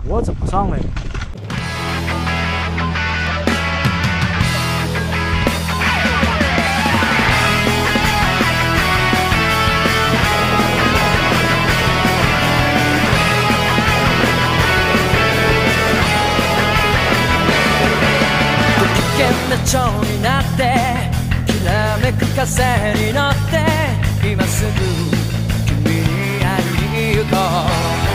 我怎么上来的？ 危険な蝶になってきらめく風に乗って今すぐ君に会いに行こう。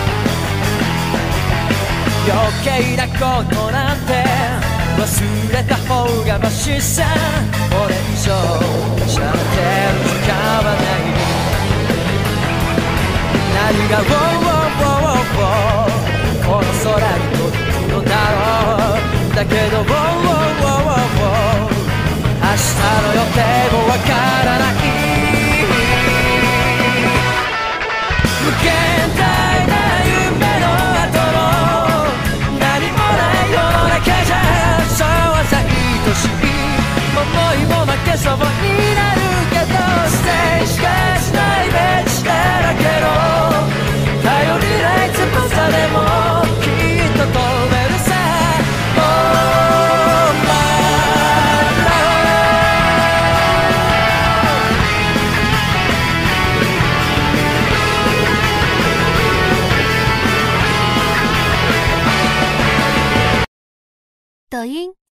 余計なことなんて忘れた方がマシさ。これ以上しゃべってる時間はない。何がこの空に飛ぶのだろう。だけど明日の予定もわからない。無限大な夢の後の何もない世の中じゃそうはさ愛しい思いも負けそうになるけどステージがしないイメージだらけの頼りない翼でもきっと飛べるさ。 抖音。